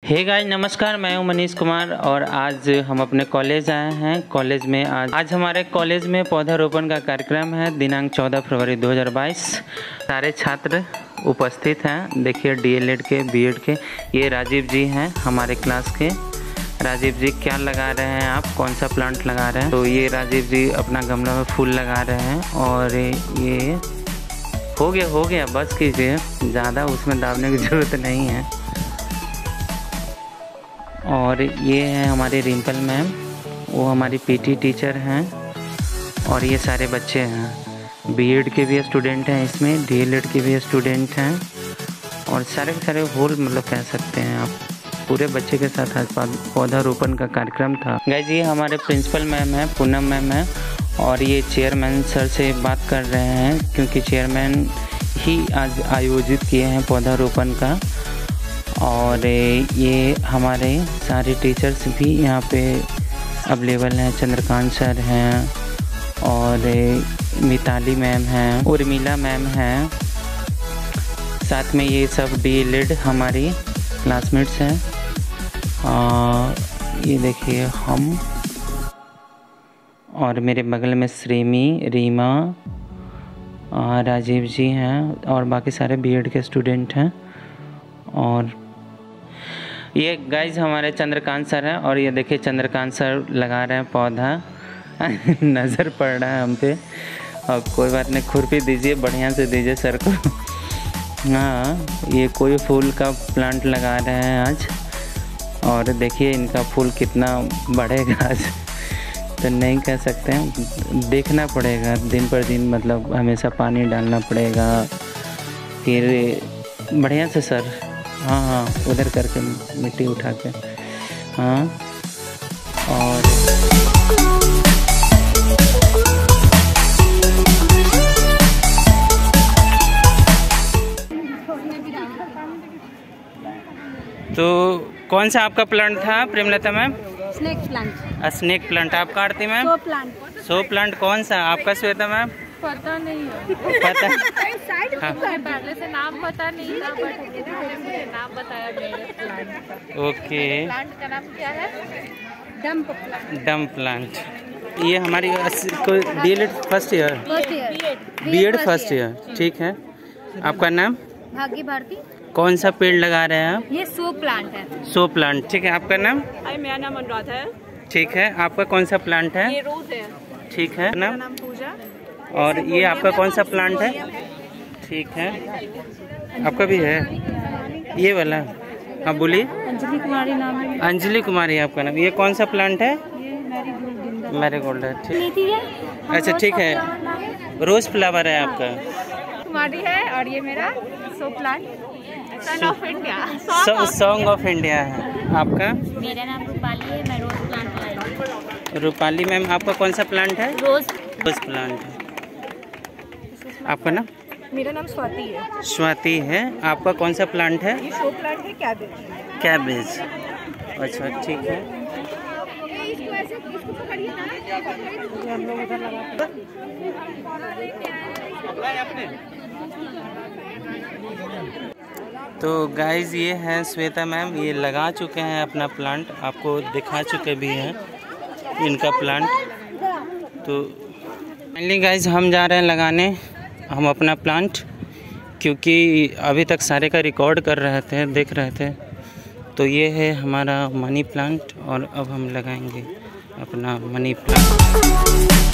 Hey guys नमस्कार, मैं हूं मनीष कुमार और आज हम अपने कॉलेज आए हैं। कॉलेज में आज हमारे कॉलेज में पौधारोपण का कार्यक्रम है दिनांक 14 फरवरी 2022। सारे छात्र उपस्थित हैं। देखिए डीएलएड के, बीएड के। ये राजीव जी हैं हमारे क्लास के। राजीव जी क्या लगा रहे हैं आप, कौन सा प्लांट लगा रहे हैं? तो ये राजीव जी अपना गमला में फूल लगा रहे हैं और ये हो गया बस कीजिए, ज़्यादा उसमें दाबने की ज़रूरत नहीं है। और ये है हमारी रिंपल मैम, वो हमारी पीटी टीचर हैं। और ये सारे बच्चे हैं, बीएड के भी स्टूडेंट हैं इसमें, डीएलएड के भी स्टूडेंट हैं और सारे के सारे होल मतलब कह सकते हैं आप, पूरे बच्चे के साथ आज पौधारोपण का कार्यक्रम था। गाइस ये हमारे प्रिंसिपल मैम हैं, पूनम मैम हैं और ये चेयरमैन सर से बात कर रहे हैं क्योंकि चेयरमैन ही आज आयोजित किए हैं पौधारोपण का। और ये हमारे सारे टीचर्स भी यहाँ पे अवेलेबल हैं। चंद्रकांत सर हैं और मिताली मैम हैं, उर्मिला मैम हैं, साथ में ये सब डीएलएड हमारी क्लासमेट्स हैं। ये देखिए हम, और मेरे बगल में श्रीमी, रीमा, राजीव जी हैं और बाकी सारे बीएड के स्टूडेंट हैं। और ये गाइज हमारे चंद्रकांत सर हैं और ये देखिए चंद्रकांत सर लगा रहे हैं पौधा नज़र पड़ रहा है हम पे। और कोई बात नहीं, खुरपी दीजिए, बढ़िया से दीजिए सर को। हाँ, ये कोई फूल का प्लांट लगा रहे हैं आज और देखिए इनका फूल कितना बढ़ेगा आज तो नहीं कह सकते हैं, देखना पड़ेगा दिन पर दिन, मतलब हमेशा पानी डालना पड़ेगा। फिर बढ़िया से सर, हाँ उधर करके मिट्टी उठा के, हाँ। और तो कौन सा आपका प्लांट था Premlata ma'am? Snake plant. Snake plant आपका आरती मैम? सो प्लांट कौन सा आपका श्वेता मैम? पता नहीं है। पता हाँ। पहले से नाम पता नहीं था बट मुझे नाम बताया मेरे प्लांट का। ओके, प्लांट का नाम क्या है? Dump plant. Dump plant. ये हमारी DElEd first year, BEd first year, ठीक है। आपका नाम? भाग्य भारती। कौन सा पेड़ लगा रहे हैं आप? ये सो प्लांट है। सो प्लांट, ठीक है। आपका नाम? मेरा नाम अनुराधा है। ठीक है। आपका कौन सा प्लांट है? ये रोज है। ठीक है। नाम पूजा। और ये आपका कौन सा प्लांट है? ठीक है। आपका भी है ये वाला? हाँ बोलिए। अंजलि कुमारी नाम है। अंजलि कुमारी आपका नाम। ये कौन सा प्लांट है? मैरीगोल्ड है, ठीक। अच्छा ठीक है, रोज फ्लावर है आपका? कुमारी है। और ये मेरा show plant son of India, song of India है। आपका? मेरा नाम रूपाली है, मैं रोज प्लांट लाई हूँ। रूपाली मैम, आपका कौन सा प्लांट है? रोज प्लांट है। आपका नाम? मेरा नाम स्वाति है। स्वाति है। आपका कौन सा प्लांट है? ये शो प्लांट है, कैबेज। कैबेज, अच्छा ठीक है। तो गाइज ये हैं श्वेता मैम, ये लगा चुके हैं अपना प्लांट, आपको दिखा चुके भी हैं इनका प्लांट। तो फाइनली गाइज हम जा रहे हैं लगाने हम अपना प्लांट, क्योंकि अभी तक सारे का रिकॉर्ड कर रहे थे, देख रहे थे। तो ये है हमारा मनी प्लांट और अब हम लगाएंगे अपना मनी प्लांट।